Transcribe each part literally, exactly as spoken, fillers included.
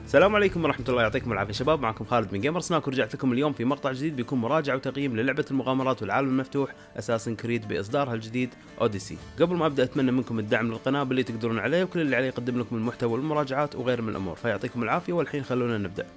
السلام عليكم ورحمة الله، يعطيكم العافية شباب. معكم خالد من جيمر سناك، ورجعت لكم اليوم في مقطع جديد بيكون مراجعة وتقييم للعبة المغامرات والعالم المفتوح اساسن كريد باصدارها الجديد اوديسي. قبل ما ابدا اتمنى منكم الدعم للقناة باللي تقدرون عليه، وكل اللي عليه يقدم لكم المحتوى والمراجعات وغير من الامور، فيعطيكم العافية. والحين خلونا نبدا.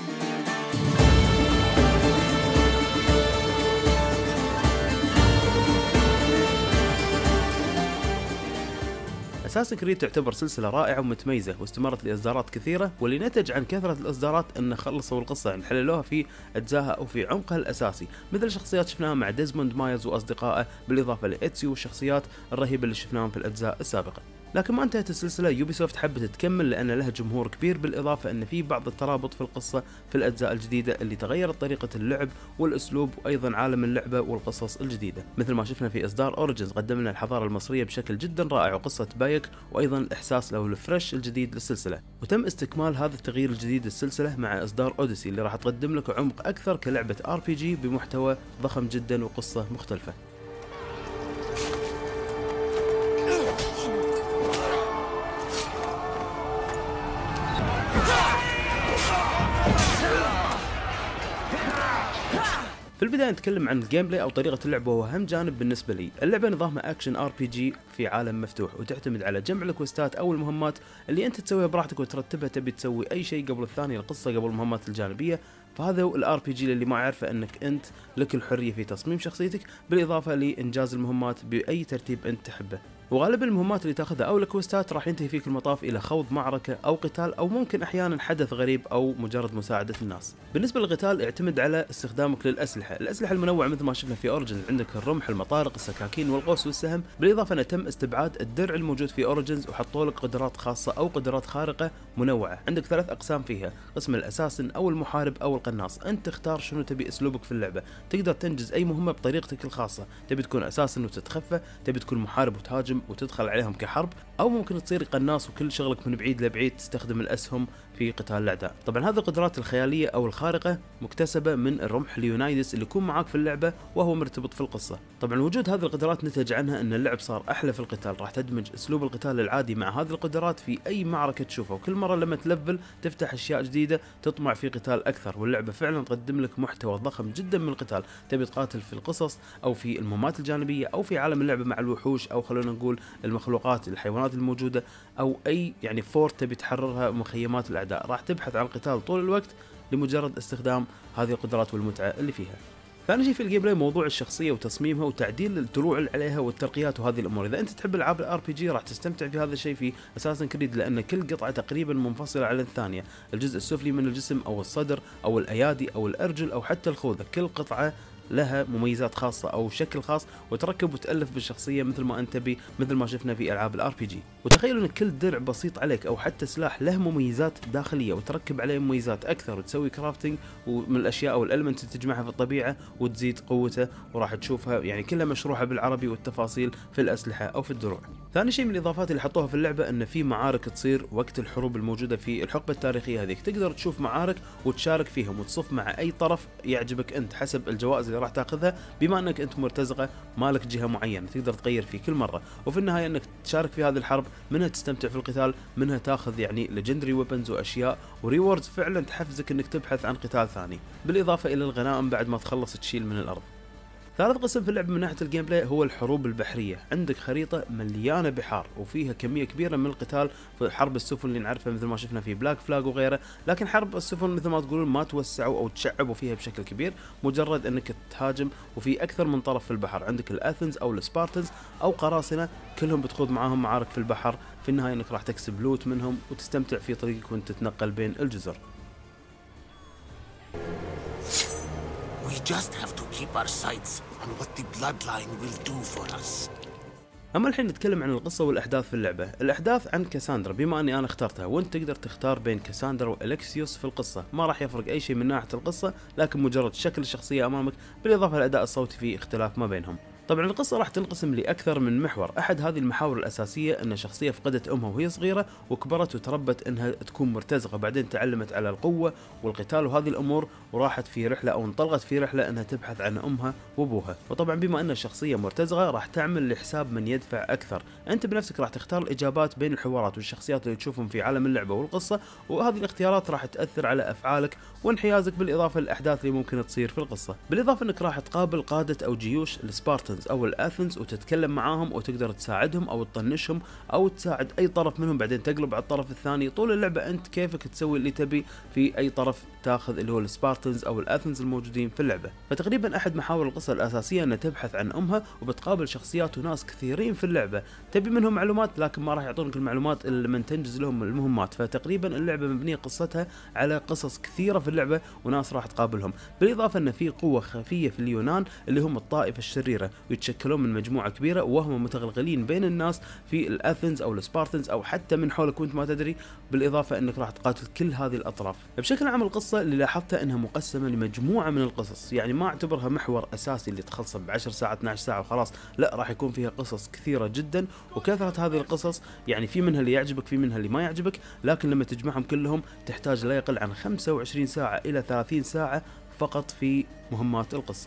اساسن كريد تعتبر سلسلة رائعة ومتميزة، واستمرت لاصدارات كثيرة، واللي نتج عن كثرة الاصدارات ان خلصوا القصة، يعني حللوها في اجزائها او في عمقها الاساسي، مثل شخصيات شفناها مع ديزموند مايلز واصدقائه، بالاضافة لإتسيو والشخصيات الرهيبة اللي شفناهم في الاجزاء السابقة. لكن ما انتهت السلسلة، يوبيسوفت حبت تكمل لان لها جمهور كبير، بالاضافة ان في بعض الترابط في القصة في الاجزاء الجديدة اللي تغيرت طريقة اللعب والاسلوب، وايضا عالم اللعبة والقصص الجديدة، مثل ما شفنا في اصدار اوريجنز قدم لنا الحضارة المصرية بشكل جدا رائع وقصة بايك، وايضا الاحساس او الفريش الجديد للسلسلة. وتم استكمال هذا التغيير الجديد للسلسلة مع اصدار اوديسي اللي راح تقدم لك عمق اكثر كلعبة ار بي جي بمحتوى ضخم جدا وقصة مختلفة. في البداية نتكلم عن الجيم بلاي او طريقة اللعب، وهو اهم جانب بالنسبة لي. اللعبة نظامها اكشن ار بي جي في عالم مفتوح، وتعتمد على جمع الكوستات او المهمات اللي انت تسويها براحتك وترتبها، تبي تسوي اي شيء قبل الثاني القصة قبل المهمات الجانبية. فهذا هو الار بي جي اللي ما يعرفه، انك انت لك الحرية في تصميم شخصيتك، بالاضافة لانجاز المهمات باي ترتيب انت تحبه. وغالبا المهمات اللي تاخذها او الكوستات راح ينتهي فيك المطاف الى خوض معركة او قتال، او ممكن احيانا حدث غريب او مجرد مساعدة الناس. بالنسبة للقتال يعتمد على استخدامك للاسلحة، الاسلحة المنوعة مثل ما شفنا في اوريجنز، عندك الرمح، المطارق، السكاكين والقوس والسهم، بالاضافة ان تم استبعاد الدرع الموجود في اوريجنز وحطوا لك قدرات خاصة او قدرات خارقة منوعة. عندك ثلاث اقسام فيها، قسم الاساسن او المحارب او القناص، انت تختار شنو تبي اسلوبك في اللعبة. تقدر تنجز اي مهمة بطريقتك الخاصة، تبي تكون اساسن وتتخفى، تبي تكون محارب وتهاجم وتدخل عليهم كحرب، او ممكن تصير قناص وكل شغلك من بعيد لبعيد تستخدم الاسهم في قتال الاعداء. طبعا هذه القدرات الخياليه او الخارقه مكتسبه من الرمح ليونايدس اللي يكون معاك في اللعبه وهو مرتبط في القصه. طبعا وجود هذه القدرات نتج عنها ان اللعب صار احلى في القتال، راح تدمج اسلوب القتال العادي مع هذه القدرات في اي معركه تشوفها، وكل مره لما تلفل تفتح اشياء جديده تطمع في قتال اكثر، واللعبه فعلا تقدم لك محتوى ضخم جدا من القتال. تبي تقاتل في القصص او في المهمات الجانبيه او في عالم اللعبه مع الوحوش، او خلونا نقول المخلوقات الحيوانات الموجوده، او اي يعني فورت تبي تحررها مخيمات الاعداء، راح تبحث عن القتال طول الوقت لمجرد استخدام هذه القدرات والمتعه اللي فيها. ثاني شيء في الجيم بلاي موضوع الشخصيه وتصميمها وتعديل الدروع اللي عليها والترقيات وهذه الامور. اذا انت تحب العاب الار بي جي راح تستمتع في هذا الشيء في اساسن كريد، لان كل قطعه تقريبا منفصله عن الثانيه، الجزء السفلي من الجسم او الصدر او الايادي او الارجل او حتى الخوذه، كل قطعه لها مميزات خاصة أو شكل خاص، وتركب وتألف بالشخصية مثل ما أنت تبي، مثل ما شفنا في ألعاب الار بي جي. وتخيلوا أن كل درع بسيط عليك أو حتى سلاح له مميزات داخلية، وتركب عليه مميزات أكثر، وتسوي كرافتنج ومن الأشياء أو الألمنت تجمعها في الطبيعة وتزيد قوته، وراح تشوفها يعني كلها مشروحة بالعربي، والتفاصيل في الأسلحة أو في الدروع. ثاني شيء من الإضافات اللي حطوها في اللعبة أن في معارك تصير وقت الحروب الموجودة في الحقبة التاريخية هذيك، تقدر تشوف معارك وتشارك فيهم وتصف مع أي طرف يعجبك أنت حسب الجوائز اللي راح تاخذها، بما انك انت مرتزقه مالك جهه معينه تقدر تغير في كل مره، وفي النهايه انك تشارك في هذه الحرب، منها تستمتع في القتال، منها تاخذ يعني ليجندري ويبنز واشياء وريوردز فعلا تحفزك انك تبحث عن قتال ثاني، بالاضافه الى الغنائم بعد ما تخلص تشيل من الارض. ثالث قسم في اللعبة من ناحية الجيم بلاي هو الحروب البحرية، عندك خريطة مليانة بحار وفيها كمية كبيرة من القتال في حرب السفن اللي نعرفها مثل ما شفنا في بلاك فلاج وغيره، لكن حرب السفن مثل ما تقولون ما توسعوا او تشعبوا فيها بشكل كبير، مجرد انك تهاجم، وفي اكثر من طرف في البحر، عندك الاثنز او السبارتنز او قراصنة كلهم بتخوض معاهم معارك في البحر، في النهاية انك راح تكسب لوت منهم وتستمتع في طريقك وانت تتنقل بين الجزر. We just have to keep our sights on what the bloodline will do for us. اما الحين نتكلم عن القصه والاحداث في اللعبه. الاحداث عن كاساندرا، بما اني انا اخترتها، وانت تقدر تختار بين كاساندرا والكسيوس في القصه، ما راح يفرق اي شيء من ناحيه القصه، لكن مجرد شكل الشخصيه امامك، بالاضافه للاداء الصوتي في اختلاف ما بينهم. طبعا القصة راح تنقسم لأكثر من محور. أحد هذه المحاور الأساسية أن شخصية فقدت أمها وهي صغيرة وكبرت وتربت أنها تكون مرتزقة، بعدين تعلمت على القوة والقتال وهذه الأمور، وراحت في رحلة أو انطلقت في رحلة أنها تبحث عن أمها وأبوها. وطبعا بما أن الشخصية مرتزقة راح تعمل لحساب من يدفع أكثر. أنت بنفسك راح تختار الإجابات بين الحوارات والشخصيات اللي تشوفهم في عالم اللعبة والقصة، وهذه الاختيارات راح تأثر على أفعالك وانحيازك، بالإضافة للأحداث اللي ممكن تصير في القصة. بالإضافة أنك راح تقابل قادة أو جيوش السبارتنز أو الأثنز وتتكلم معاهم وتقدر تساعدهم أو تطنشهم أو تساعد أي طرف منهم، بعدين تقلب على الطرف الثاني. طول اللعبة أنت كيفك تسوي اللي تبي في أي طرف تاخذ اللي هو السبارتنز أو الأثنز الموجودين في اللعبة. فتقريبا أحد محاور القصة الأساسية أن تبحث عن أمها، وبتقابل شخصيات وناس كثيرين في اللعبة تبي منهم معلومات، لكن ما راح يعطونك المعلومات إلا لما تنجز لهم المهمات. فتقريبا اللعبة مبنية قصتها على قصص كثيرة في اللعبة وناس راح تقابلهم. بالإضافة أن في قوة خفية في اليونان اللي هم الطائفة الشريرة، ويتشكلون من مجموعة كبيرة وهم متغلغلين بين الناس في الأثنز أو السبارتنز أو حتى من حولك وانت ما تدري. بالإضافة أنك راح تقاتل كل هذه الأطراف. بشكل عام القصة اللي لاحظتها أنها مقسمة لمجموعة من القصص، يعني ما اعتبرها محور أساسي اللي تخلص بعشر ساعات اثنعش ساعة وخلاص، لا راح يكون فيها قصص كثيرة جدا. وكثرة هذه القصص يعني في منها اللي يعجبك في منها اللي ما يعجبك، لكن لما تجمعهم كلهم تحتاج لا يقل عن خمسة وعشرين ساعة إلى ثلاثين ساعة فقط في مهمات القصة.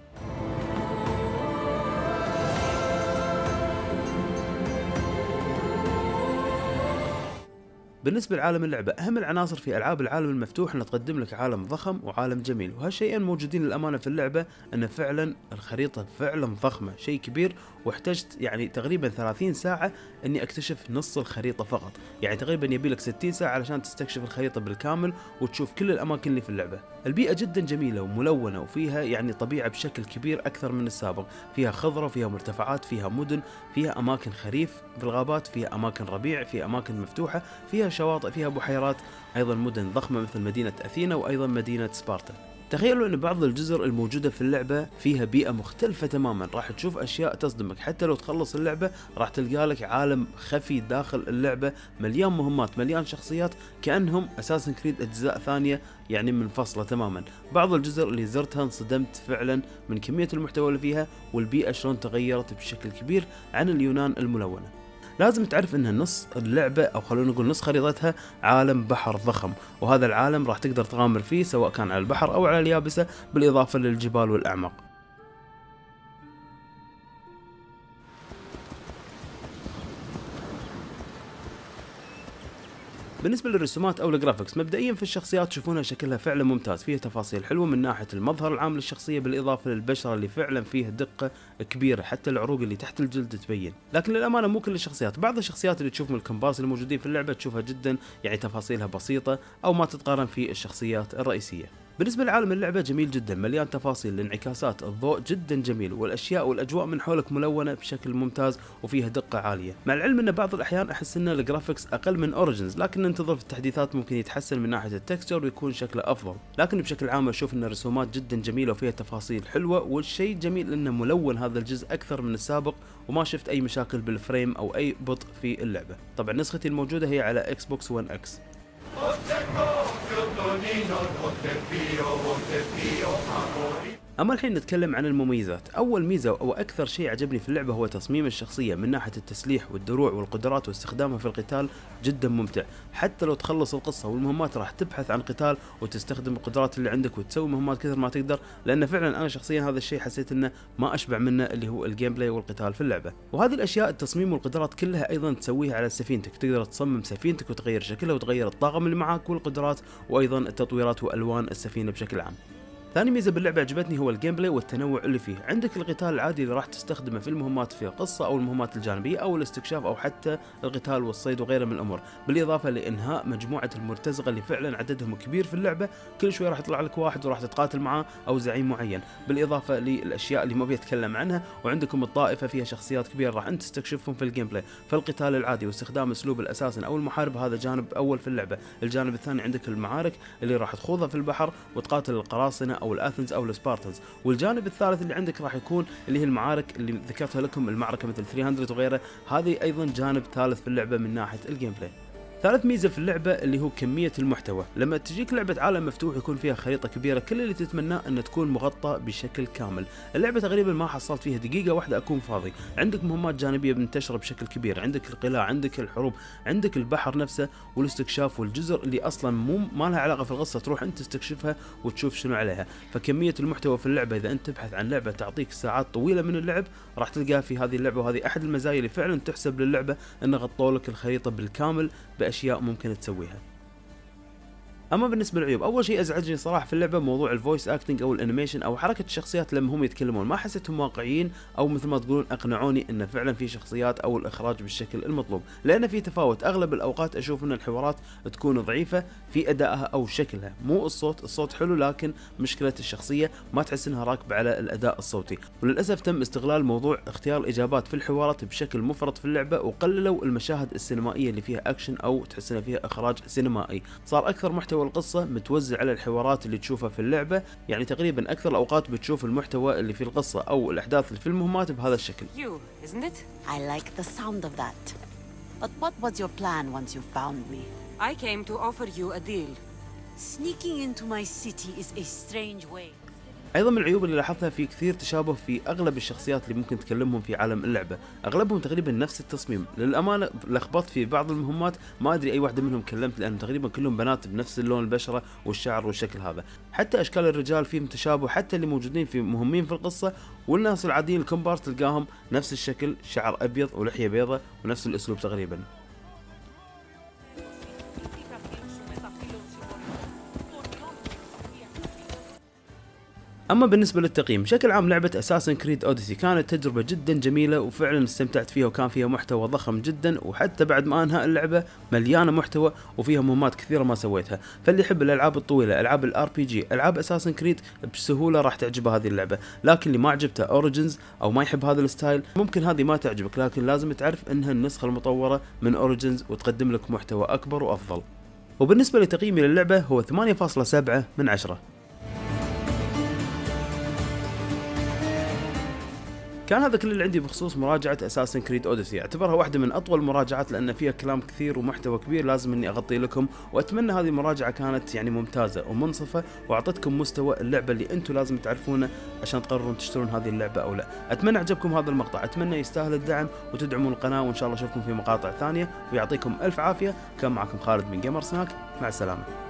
بالنسبة لعالم اللعبة، أهم العناصر في ألعاب العالم المفتوح أن تقدم لك عالم ضخم وعالم جميل، وهالشيئين موجودين للأمانة في اللعبة. أن فعلا الخريطة فعلا ضخمة، شيء كبير، واحتجت يعني تقريبا ثلاثين ساعة أني أكتشف نص الخريطة فقط. يعني تقريبا يبي لك ستين ساعة علشان تستكشف الخريطة بالكامل وتشوف كل الأماكن اللي في اللعبة. البيئة جدا جميلة وملونة، وفيها يعني طبيعة بشكل كبير أكثر من السابق. فيها خضرة، فيها مرتفعات، فيها مدن، فيها أماكن خريف في الغابات، فيها أماكن ربيع، فيها أماكن مفتوحة، فيها شواطئ، فيها بحيرات، أيضا مدن ضخمة مثل مدينة أثينا وأيضا مدينة سبارتا. تخيلوا أن بعض الجزر الموجودة في اللعبة فيها بيئة مختلفة تماما، راح تشوف أشياء تصدمك. حتى لو تخلص اللعبة راح تلقى لك عالم خفي داخل اللعبة مليان مهمات، مليان شخصيات، كأنهم أساسن كريد أجزاء ثانية يعني منفصلة تماما. بعض الجزر اللي زرتها انصدمت فعلا من كمية المحتوى اللي فيها، والبيئة شلون تغيرت بشكل كبير عن اليونان الملونة. لازم تعرف ان نص اللعبة او خلونا نقول نص خريطتها عالم بحر ضخم، وهذا العالم راح تقدر تغامر فيه سواء كان على البحر او على اليابسة، بالاضافة للجبال والاعماق. بالنسبة للرسومات أو الجرافيكس، مبدئيا في الشخصيات تشوفونها شكلها فعلا ممتاز، فيها تفاصيل حلوة من ناحية المظهر العام للشخصية، بالإضافة للبشرة اللي فعلا فيها دقة كبيرة، حتى العروق اللي تحت الجلد تبين. لكن للأمانة مو كل الشخصيات، بعض الشخصيات اللي تشوف من الكمباس الموجودين في اللعبة تشوفها جدا يعني تفاصيلها بسيطة أو ما تتقارن في الشخصيات الرئيسية. بالنسبة لعالم اللعبة جميل جدا، مليان تفاصيل، لانعكاسات الضوء جدا جميل، والأشياء والأجواء من حولك ملونة بشكل ممتاز وفيها دقة عالية. مع العلم أن بعض الأحيان أحس أن الجرافيكس أقل من أوريجينز، لكن ننتظر في التحديثات ممكن يتحسن من ناحية التكستشر ويكون شكله أفضل. لكن بشكل عام أشوف أن الرسومات جدا جميلة وفيها تفاصيل حلوة، والشيء الجميل أنه ملون هذا الجزء أكثر من السابق، وما شفت أي مشاكل بالفريم أو أي بطء في اللعبة. طبعا نسختي الموجودة هي على إكس بوكس ون إكس. أما الحين نتكلم عن المميزات. أول ميزة أو أكثر شيء عجبني في اللعبة هو تصميم الشخصية من ناحية التسليح والدروع والقدرات واستخدامها في القتال، جدا ممتع. حتى لو تخلص القصة والمهمات راح تبحث عن قتال وتستخدم القدرات اللي عندك وتسوي مهمات كثر ما تقدر، لأن فعلا أنا شخصيا هذا الشيء حسيت إنه ما أشبع منه، اللي هو الجيم بلاي والقتال في اللعبة. وهذه الأشياء التصميم والقدرات كلها أيضا تسويها على سفينتك، تقدر تصمم سفينتك وتغير شكلها وتغير الطاقم اللي معاك والقدرات، وأيضا التطويرات وألوان السفينة بشكل عام. ثاني ميزة باللعبة عجبتني هو الجيم بلاي والتنوع اللي فيه. عندك القتال العادي اللي راح تستخدمه في المهمات في القصة أو المهمات الجانبية أو الاستكشاف أو حتى القتال والصيد وغيره من الأمور، بالإضافة لإنهاء مجموعة المرتزقة اللي فعلا عددهم كبير في اللعبة، كل شوي راح يطلع لك واحد وراح تتقاتل معاه أو زعيم معين، بالإضافة للأشياء اللي ما بيتكلم عنها. وعندكم الطائفة فيها شخصيات كبيرة راح أنت تستكشفهم في الجيم بلاي. فالقتال العادي واستخدام أسلوب الأساسن أو المحارب هذا جانب أول في اللعبة. الجانب الثاني عندك المعارك اللي راح تخوضها في البحر وتقاتل القراصنة أو الأثنز أو السبارتنز. والجانب الثالث اللي عندك راح يكون اللي هي المعارك اللي ذكرتها لكم، المعركة مثل ثلاثمية وغيره، هذه أيضا جانب ثالث في اللعبة من ناحية الجيم بلاي. ثالث ميزة في اللعبة اللي هو كمية المحتوى. لما تجيك لعبة عالم مفتوح يكون فيها خريطة كبيرة، كل اللي تتمناه ان تكون مغطى بشكل كامل. اللعبة تقريبا ما حصلت فيها دقيقة واحدة اكون فاضي، عندك مهمات جانبية منتشرة بشكل كبير، عندك القلاع، عندك الحروب، عندك البحر نفسه والاستكشاف والجزر اللي اصلا مو ما لها علاقة في القصة تروح انت تستكشفها وتشوف شنو عليها. فكمية المحتوى في اللعبة اذا انت تبحث عن لعبة تعطيك ساعات طويلة من اللعب راح تلقاها في هذه اللعبة، وهذه احد المزايا اللي فعلا تحسب للعبة ان غطوا لك الخريطة بالكامل باشياء ممكن تسويها. اما بالنسبه للعيوب، اول شيء ازعجني صراحه في اللعبه موضوع الفويس اكتنج او الانيميشن او حركه الشخصيات لما هم يتكلمون، ما حسيتهم واقعيين او مثل ما تقولون اقنعوني ان فعلا في شخصيات او الاخراج بالشكل المطلوب، لان في تفاوت. اغلب الاوقات اشوف ان الحوارات تكون ضعيفه في ادائها او شكلها، مو الصوت، الصوت حلو لكن مشكله الشخصيه ما تحس انها راكبه على الاداء الصوتي. وللاسف تم استغلال موضوع اختيار الاجابات في الحوارات بشكل مفرط في اللعبه، وقللوا المشاهد السينمائيه اللي فيها اكشن او تحس ان فيها اخراج سينمائي. صار اكثر محتوى القصة متوزع على الحوارات اللي تشوفها في اللعبة، يعني تقريبا أكثر الأوقات بتشوف المحتوى اللي في القصة أو الأحداث اللي في المهمات بهذا الشكل. You, isn't it? I like the sound of that. But what was your plan once you found me? I came to offer you a deal. Sneaking into my city is a strange way. ايضا من العيوب اللي لاحظتها في كثير تشابه في اغلب الشخصيات اللي ممكن تكلمهم في عالم اللعبه، اغلبهم تقريبا نفس التصميم. للامانه لخبطت في بعض المهمات ما ادري اي واحده منهم كلمت، لان تقريبا كلهم بنات بنفس اللون البشره والشعر والشكل هذا. حتى اشكال الرجال فيهم تشابه، حتى اللي موجودين في مهمين في القصه والناس العاديين الكومبارس تلقاهم نفس الشكل، شعر ابيض ولحيه بيضاء ونفس الاسلوب تقريبا. اما بالنسبه للتقييم بشكل عام، لعبه اساسن كريد اوديسي كانت تجربه جدا جميله وفعلا استمتعت فيها، وكان فيها محتوى ضخم جدا، وحتى بعد ما انهاء اللعبه مليانه محتوى وفيها مهمات كثيره ما سويتها. فاللي يحب الالعاب الطويله، العاب الار بي جي، العاب اساسن كريد بسهوله راح تعجبه هذه اللعبه. لكن اللي ما عجبته اوريجنز او ما يحب هذا الستايل ممكن هذه ما تعجبك، لكن لازم تعرف انها النسخه المطوره من اوريجنز وتقدم لك محتوى اكبر وافضل. وبالنسبه لتقييمي للعبه هو ثمانية فاصلة سبعة من عشرة. كان هذا كل اللي عندي بخصوص مراجعة اساسن كريد اوديسي. اعتبرها واحدة من اطول المراجعات لان فيها كلام كثير ومحتوى كبير لازم اني اغطي لكم، واتمنى هذه المراجعة كانت يعني ممتازة ومنصفة واعطتكم مستوى اللعبة اللي انتم لازم تعرفونه عشان تقررون تشترون هذه اللعبة او لا. اتمنى عجبكم هذا المقطع، اتمنى يستاهل الدعم وتدعمون القناة، وان شاء الله اشوفكم في مقاطع ثانية، ويعطيكم الف عافية. كان معكم خالد من جيمر سناك، مع السلامة.